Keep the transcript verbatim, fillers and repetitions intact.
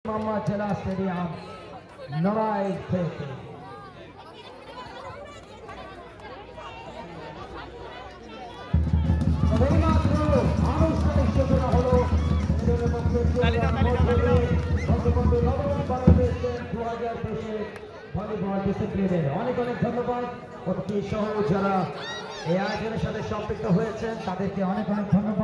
মোহাম্মদ জেলা স্টেডিয়াম নড়াইল থেকে। আনুষ্ঠানিক সূচনা হলো দু হাজার তেইশে ভলিবল ডিসিপ্লিনের। অনেক অনেক ধন্যবাদ অতিথি সহ যারা এই আয়োজনের সাথে সম্পৃক্ত হয়েছেন, তাদেরকে অনেক অনেক ধন্যবাদ।